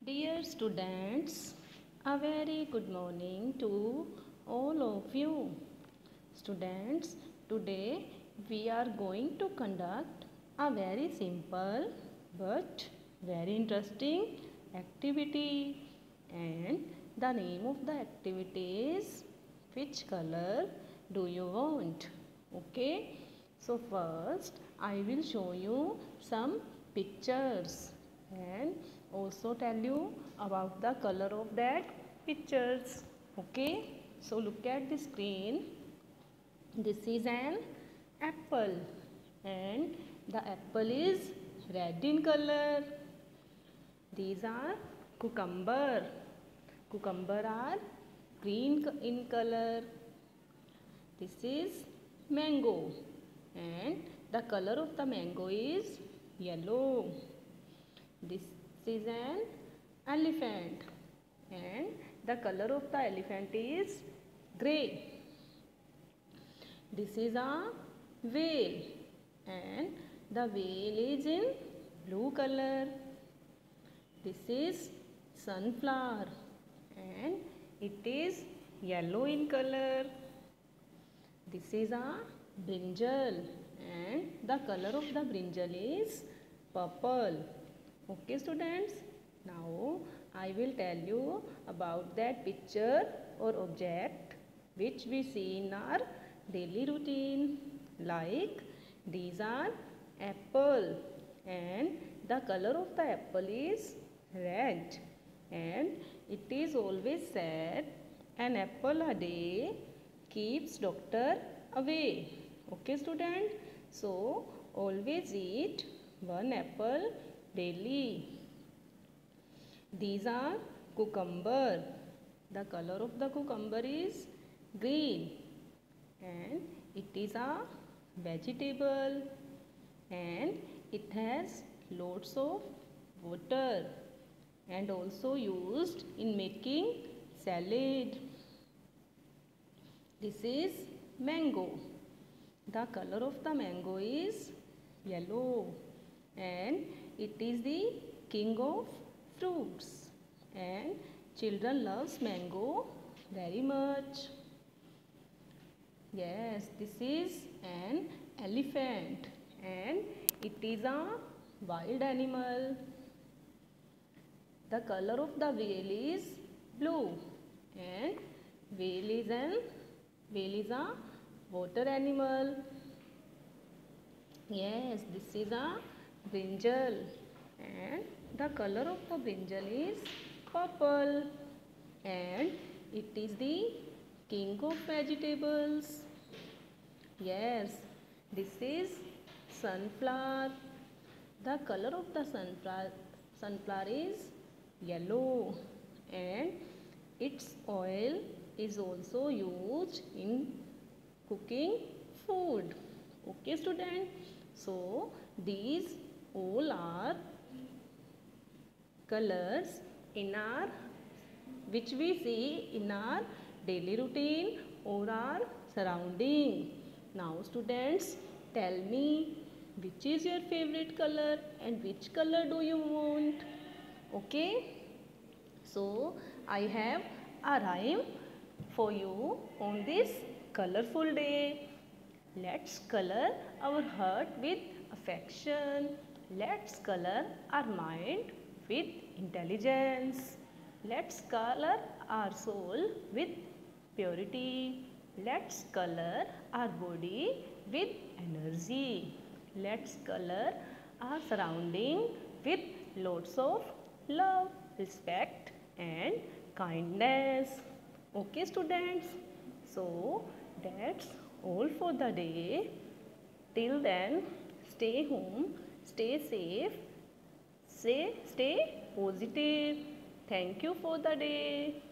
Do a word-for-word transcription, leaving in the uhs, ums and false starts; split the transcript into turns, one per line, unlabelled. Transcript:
Dear students, a very good morning to all of you. Students, today we are going to conduct a very simple but very interesting activity, and the name of the activity is which color do you want? Okay, so first I will show you some pictures and also tell you about the color of that pictures. Okay, so look at the screen. This is an apple and the apple is red in color. These are cucumber. Cucumber are green in color. This is mango and the color of the mango is yellow. This is an elephant and the color of the elephant is grey. This is a whale and the whale is in blue color. This is sunflower and it is yellow in color. This is a brinjal and the color of the brinjal is purple. Okay students, now I will tell you about that picture or object which we see in our daily routine. Like these are apple and the color of the apple is red, and it is always said an apple a day keeps doctor away. Okay student, so always eat one apple daily. These are cucumber. The color of the cucumber is green and it is a vegetable and it has lots of water and also used in making salad. This is mango. The color of the mango is yellow and it is the king of fruits and children loves mango very much. Yes, this is an elephant and it is a wild animal. The color of the whale is blue and whale is an whale is a water animal. Yes, this is a brinjal and the color of the brinjal is purple and it is the king of vegetables. Yes, this is sunflower. The color of the sunflower sunflower is yellow and its oil is also used in cooking food. Okay student, so these all are colors in our which we see in our daily routine or our surrounding. Now students, tell me which is your favorite color and which color do you want? Okay, so I have a rhyme for you on this colorful day. Let's color our heart with affection. Let's color our mind with intelligence. Let's color our soul with purity. Let's color our body with energy. Let's color our surrounding with lots of love, respect and kindness. Okay students, so that's all for the day. Till then, stay home, stay safe, stay, stay positive. Thank you for the day.